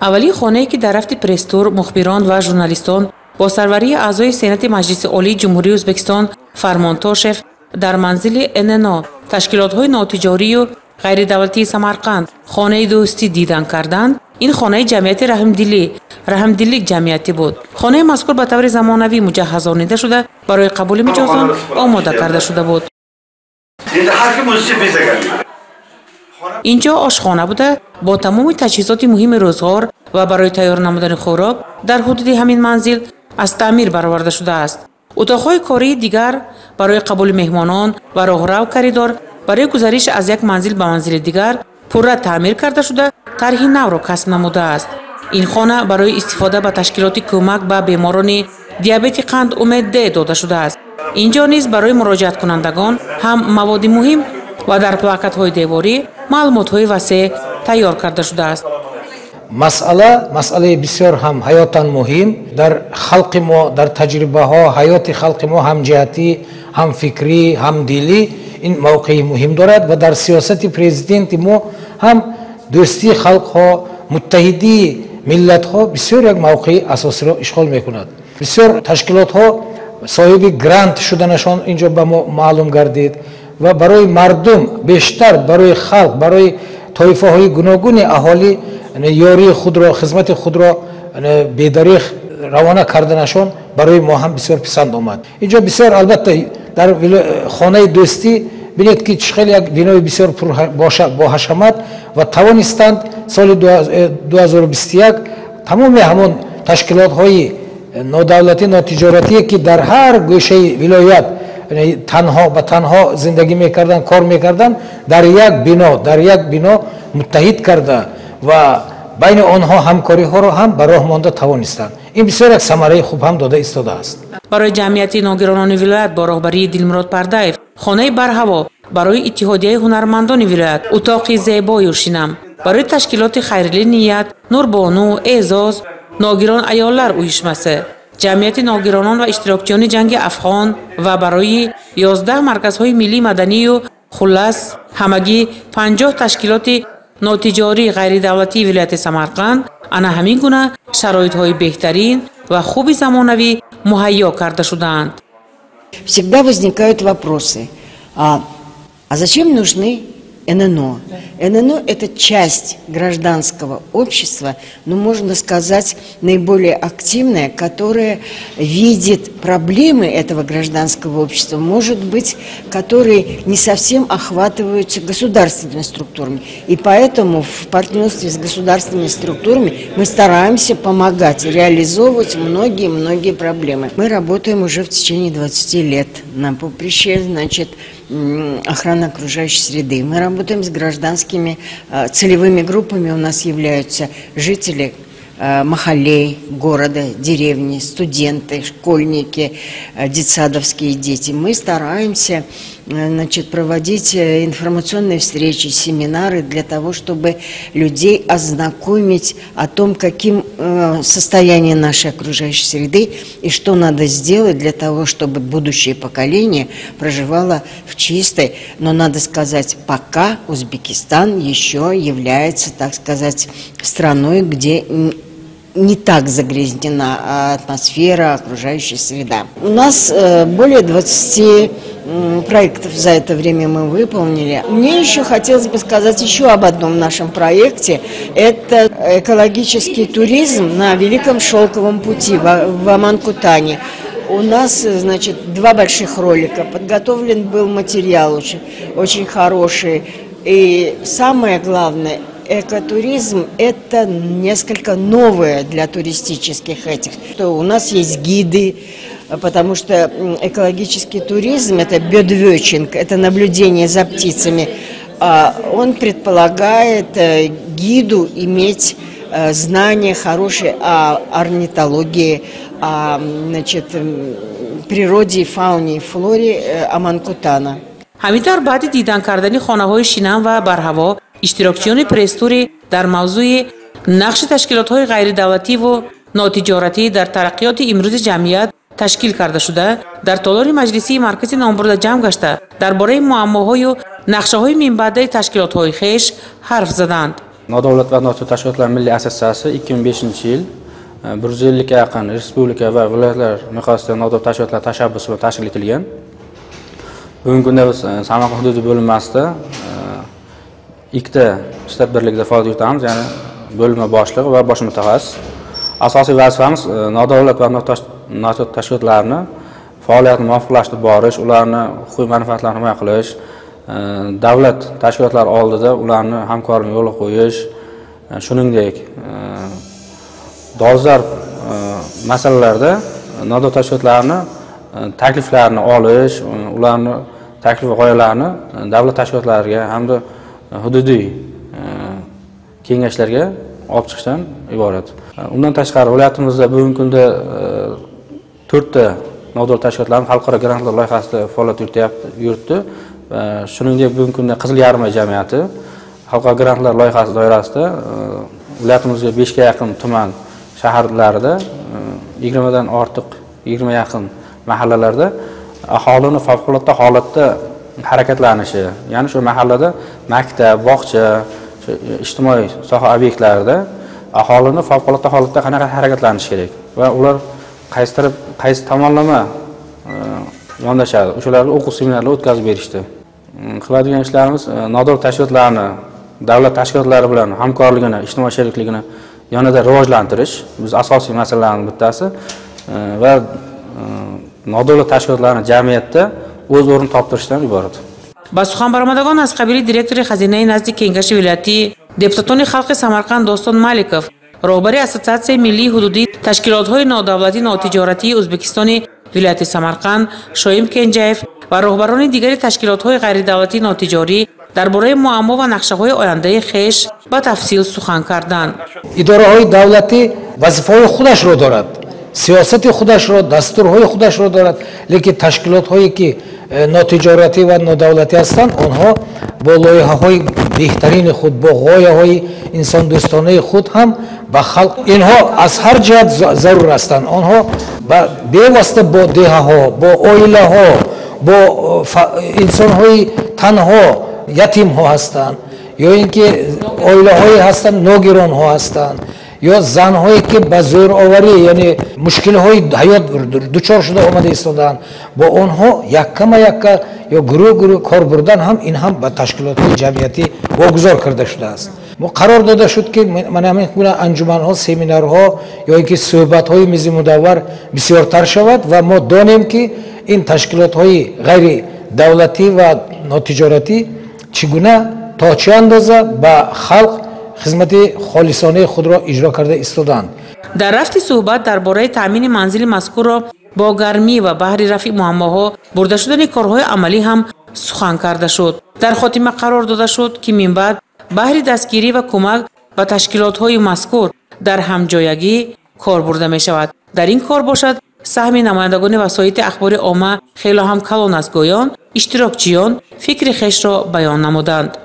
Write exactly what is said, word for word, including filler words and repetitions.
аввалин хонае ки дар рафти пресс-тур мухбирон ва журналистон бо сарварии аъзои сенати маҷлиси олии ҷумҳурии Ӯзбекистон Фармон Тошев дар манзили эн эн о ташкилотҳои нотиҷорию ғайридавлатии Самарқанд хонаи дӯстӣ дидан карданд, ин хонаи ҷамъияти раҳмдилӣ раҳмдилик ҷамъияти буд. хонаи мазкур ба таври замонавӣ муҷаҳҳазонида шуда барои қабули миҷозон омода карда шуда буд. инҷо ошхона буда бо тамоми таҷҳизоти муҳими рӯзғор ва барои тайёр намудани хӯрок дар ҳудуди ҳамин манзил аз таъмир бароварда шудааст. утоқҳои кории дигар барои қабули меҳмонон ва роҳрав каридор барои гузариш аз як манзил ба манзили дигар пурра таъмир карда шуда тарҳи навро касб намудааст. ин хона барои истифода ба ташкилоти кӯмак ба беморони диабети қанд умед де дода шудааст. инҷо низ барои муроҷиаткунандагон ҳам маводи муҳим ва дар плакатҳои деворӣ маълумотҳои васеъ тайёр карда шудааст. масъала масъалаи бисёр ҳам ҳаётан муҳим дар халқи мо, дар таҷрибаҳо ҳаёти халқи мо ҳам ҷиҳатӣ, ҳам фикрӣ, ҳам дилӣ ин мавқеи муҳим дорад ва дар сиёсати президенти мо ҳам дӯстии халқҳо, муттаҳидии миллатҳо бисёр як мавқеи асосиро ишғол мекунад. бисёр ташкилотҳо соҳиби грант шуданашон инҷо ба мо маълум гардид ва барои мардум бештар барои халқ, барои тоифаҳои гуногуни аҳолӣ ёрии худро, хизмати худро бедариғ равона карданашон барои мо ҳам бисёр писанд омад. инҷо бисёр албатта дар хонаи дӯстӣ бинед ки чӣ хеле як бинои бисёр боҳашамат ва тавонистанд соли ду ҳазору бисту як тамоми ҳамон ташкилотҳои нодавлатӣ нотиҷоратие ки дар ҳар гӯшаи вилоят танҳо ба танҳо зиндагӣ мекарданд, кор мекарданд, дар як бино дар як бино муттаҳид карда ва байни онҳо ҳамкориҳоро ҳам ба роҳ монда тавонистанд. ин бисёр як самараи хуб ҳам дода истодааст. барои ҷамъияти ногиронони вилоят бо роҳбарии Дилмурод Пардаев хонаи барҳаво барои иттиҳодияи ҳунармандони вилоят, утоқи зебою шинам барои ташкилоти хайрили ният, Нурбону, Эъзоз, ногирон аёллар уюшмаси, ҷамъияти ногиронон ва иштирокчиёни ҷанги Афғон ва барои ёздаҳ марказҳои миллӣ маданию хуллас ҳамагӣ панҷоҳ ташкилоти нотиҷории ғайридавлатии вилояти Самарқанд ана ҳамин гуна шароитҳои беҳтарин ва хуби замонавӣ муҳайё карда шудаанд. Всегда возникают вопросы. А, а зачем нужны эн эн о? эн эн о – это часть гражданского общества, ну, можно сказать, наиболее активная, которая видит проблемы этого гражданского общества, может быть, которые не совсем охватываются государственными структурами. И поэтому в партнерстве с государственными структурами мы стараемся помогать реализовывать многие-многие проблемы. Мы работаем уже в течение двадцати лет на поприще, значит, охраны окружающей среды. Мы работаем с гражданскими целевыми группами. У нас являются жители махаллей, города, деревни, студенты, школьники, детсадовские дети. Мы стараемся, значит, проводить информационные встречи, семинары для того, чтобы людей ознакомить о том, каким состоянием нашей окружающей среды и что надо сделать для того, чтобы будущее поколение проживало в чистой, но надо сказать, пока Узбекистан еще является, так сказать, страной, где не так загрязнена атмосфера, окружающая среда. У нас э, более двадцати э, проектов за это время мы выполнили. Мне еще хотелось бы сказать еще об одном нашем проекте. Это экологический туризм на Великом Шелковом пути в, в Аман-Кутане. У нас, значит, два больших ролика. Подготовлен был материал очень, очень хороший. И самое главное, экотуризм – это несколько новое для туристических этих. Что у нас есть гиды, потому что экологический туризм – это бёдвёчинг, это наблюдение за птицами. Он предполагает гиду иметь знания хорошие о орнитологии, о, значит, природе, фауне и флоре Аман-Кутана. ҳаминтавр баъди дидан кардани хонаҳои шинам ва барҳаво иштирокчиёни пресс-тури дар мавзӯи нақши ташкилотҳои ғайридавлативу нотиҷоратӣ дар тараққиёти имрӯзи ҷамъият ташкил карда шуда дар толори маҷлисии маркази номбурда ҷамъ гашта дар бораи муаммоҳою нақшаҳои минбаъдаи ташкилотҳои хеш ҳарф заданд. Nodavlat va notijorat tashkilotlar milliy assotsiatsiyasi ikki ming beshinchi yil bir yuz ellikka yaqin respublika va viloyatlar miqyosida nodavlat tashkilotlar tashabbusi bilan tashkil etilgan. Bugungi kunda biz Samarqand hududiy bo'linmasida ikkita shtat birligida faoliyat yuritamiz, ya'ni bo'linma boshlig'i va bosh mutaxassis. Asosiy vazifamiz nodavlat va notijorat tashkilotlarni faoliyatini muvofiqlashtirib borish, ularni huquqiy manfaatlarini himoya qilish, davlat tashkilotlari oldida ularni hamkorlikni yo'lga qo'yish, shuningdek dolzarb masalalarda nodavlat tashkilotlarni takliflarini olish, ularni taklif va g'oyalarini davlat tashkilotlariga hamda hududiy kengashlarga olib chiqishdan iborat. Undan tashqari viloyatimizda bugungi kunda to'rtta nodavlat tashkilotlarning xalqaro grantlar loyihasida faoliyat yuritdi. Shuningdek, bugungi kunda Qizil Yarmi jamiyati xalqaro grantlar loyihasi doirasida viloyatimizga besh ga yaqin tuman shaharlarida yigirma dan ortiq yigirma yaqin mahallalarda aholini favqulodda holatda harakatlanishi, ya'ni shu mahallada maktab, bog'cha, ijtimoiy soha obyektlarida aholini favqulodda holatda qanaqa harakatlanishi kerak va ular qaysi taraf, qaysi tomonlama yondashadi. O'shalarga o'quv seminarlar o'tkazib berishdi. Qiladigan ishlarimiz nodavlat tashkilotlarni davlat tashkilotlari bilan hamkorligini, ijtimoiy sherikligini yanada rivojlantirish biz asosiy masalalarning bittasi va nodavlat tashkilotlarni jamiyatda o'z o'rnini toptirishdan iborat. ба суханбаромадагон аз қабили директори хазинаи назди кенгаши вилоятӣ депутатони халқи Самарқанд Достон Маликов, роҳбари Ассотсиатсияи миллии ҳудудии ташкилотҳои нодавлатӣ нотиҷоратии Ӯзбекистони вилояти Самарқанд Шоим Кенҷаев ва роҳбарони дигари ташкилотҳои ғайридавлатӣ нотиҷорӣ дар бораи муаммо ва нақшаҳои ояндаи хеш ба тафсил сухан карданд. идораҳои давлатӣ вазифаҳои худашро дорад, сиёсати худашро, дастурҳои худашро дорад, лекин ташкилотҳое ки нотиҷоратӣ ва нодавлатӣ ҳастанд, онҳо бо лоиҳаҳои беҳтарини худ, бо ғояҳои инсондӯстонаи худ ҳам ба халқ инҳо аз ҳар ҷиҳат зарур ҳастанд. онҳо бевасита бо деҳаҳо, бо оилаҳо, бо инсонҳои танҳо, ятимҳо ҳастанд, ё ин ки оилаҳое ҳастанд, ногиронҳо ҳастанд, ё занҳое ки ба зӯроварӣ, яъне мушкилҳои ҳаёт дучор шуда омада истодаанд, бо онҳо яккама якка ё гурӯҳ гурӯҳ кор бурдан ҳам ин ҳам ба ташкилотҳои ҷамъиятӣ вогузор карда шудааст. мо қарор дода шуд ки ман ҳамин гуна анҷуманҳо, семинарҳо ё ин ки суҳбатҳои мизи мудаввар бисёртар шавад ва мо донем ки ин ташкилотҳои ғайри давлатӣ ва нотиҷоратӣ чӣ гуна то чӣ андоза ба халқ хизмати холисонаи худро иҷро карда истоданд. дар рафти суҳбат дар бораи таъмини манзили мазкурро бо гармӣ ва баҳри рафъи муаммоҳо бурда шудани корҳои амалӣ ҳам сухан карда шуд. дар хотима қарор дода шуд ки минбаъд баҳри дастгирӣ ва кӯмак ба ташкилотҳои мазкур дар ҳамҷоягӣ кор бурда мешавад. дар ин кор бошад саҳми намояндагони васоити ахбори омма хело ҳам калон аст, гӯён иштирокчиён фикри хешро баён намуданд.